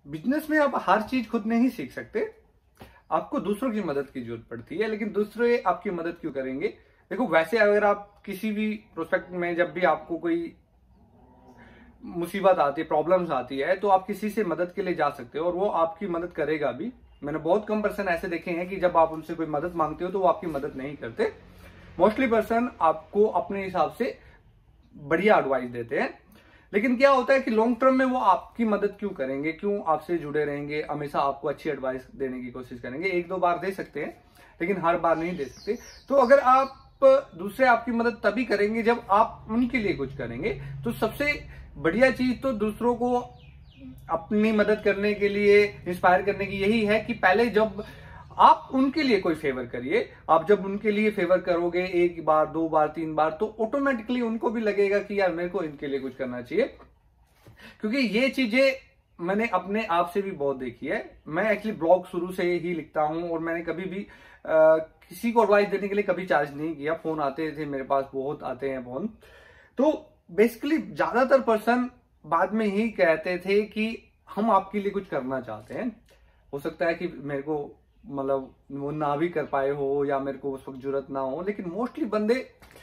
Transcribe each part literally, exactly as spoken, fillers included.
Business में आप हर चीज खुद नहीं सीख सकते, आपको दूसरों की मदद की जरूरत पड़ती है। लेकिन दूसरे आपकी मदद क्यों करेंगे? देखो, वैसे अगर आप किसी भी प्रोस्पेक्ट में जब भी आपको कोई मुसीबत आती है, प्रॉब्लम्स आती है, तो आप किसी से मदद के लिए जा सकते हो और वो आपकी मदद करेगा भी। मैंने बहुत कम पर्सन ऐसे देखे हैं कि जब आप उनसे कोई मदद मांगते हो तो वो आपकी मदद नहीं करते। मोस्टली पर्सन आपको अपने हिसाब से बढ़िया एडवाइस देते हैं। लेकिन क्या होता है कि लॉन्ग टर्म में वो आपकी मदद क्यों करेंगे, क्यों आपसे जुड़े रहेंगे, हमेशा आपको अच्छी एडवाइस देने की कोशिश करेंगे? एक दो बार दे सकते हैं लेकिन हर बार नहीं दे सकते। तो अगर आप दूसरे आपकी मदद तभी करेंगे जब आप उनके लिए कुछ करेंगे। तो सबसे बढ़िया चीज तो दूसरों को अपनी मदद करने के लिए इंस्पायर करने की यही है कि पहले जब आप उनके लिए कोई फेवर करिए, आप जब उनके लिए फेवर करोगे एक बार, दो बार, तीन बार, तो ऑटोमेटिकली उनको भी लगेगा कि यार मेरे को इनके लिए कुछ करना चाहिए। क्योंकि ये चीजें मैंने अपने आप से भी बहुत देखी है। मैं एक्चुअली ब्लॉग शुरू से ही लिखता हूं और मैंने कभी भी आ, किसी को एडवाइस देने के लिए कभी चार्ज नहीं किया। फोन आते थे मेरे पास, बहुत आते हैं फोन। तो बेसिकली ज्यादातर पर्सन बाद में ही कहते थे कि हम आपके लिए कुछ करना चाहते हैं। हो सकता है कि मेरे को मतलब वो ना भी कर पाए हो या मेरे को उस वक्त जरूरत ना हो, लेकिन मोस्टली बंदे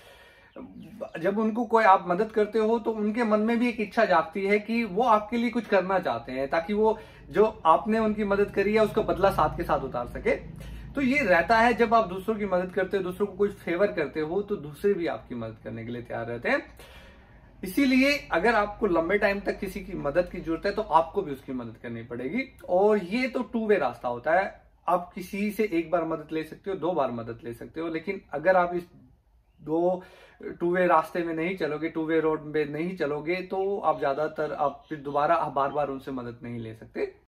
जब उनको कोई आप मदद करते हो तो उनके मन में भी एक इच्छा जागती है कि वो आपके लिए कुछ करना चाहते हैं, ताकि वो जो आपने उनकी मदद करी है उसका बदला साथ के साथ उतार सके। तो ये रहता है, जब आप दूसरों की मदद करते हो, दूसरों को कुछ फेवर करते हो, तो दूसरे भी आपकी मदद करने के लिए तैयार रहते हैं। इसीलिए अगर आपको लंबे टाइम तक किसी की मदद की जरूरत है तो आपको भी उसकी मदद करनी पड़ेगी। और ये तो टू वे रास्ता होता है। आप किसी से एक बार मदद ले सकते हो, दो बार मदद ले सकते हो, लेकिन अगर आप इस दो टू वे रास्ते में नहीं चलोगे, टू वे रोड में नहीं चलोगे, तो आप ज्यादातर आप फिर दोबारा बार बार उनसे मदद नहीं ले सकते।